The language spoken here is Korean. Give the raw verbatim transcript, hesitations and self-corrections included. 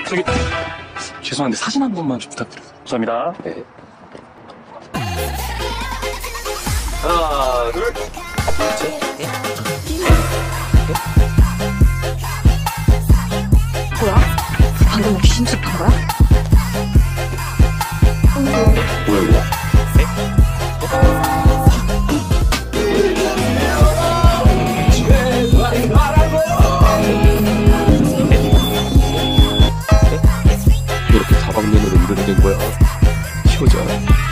저기 죄송한데 사진 한 번만 좀 부탁드려요. 감사합니다. 네. 하나, 둘, 셋. 뭐야? 방금 뭐 귀신 습한 거야? 뭐야 이거? 이렇게 다방면으로 이러게 된 거야. 쉬워져.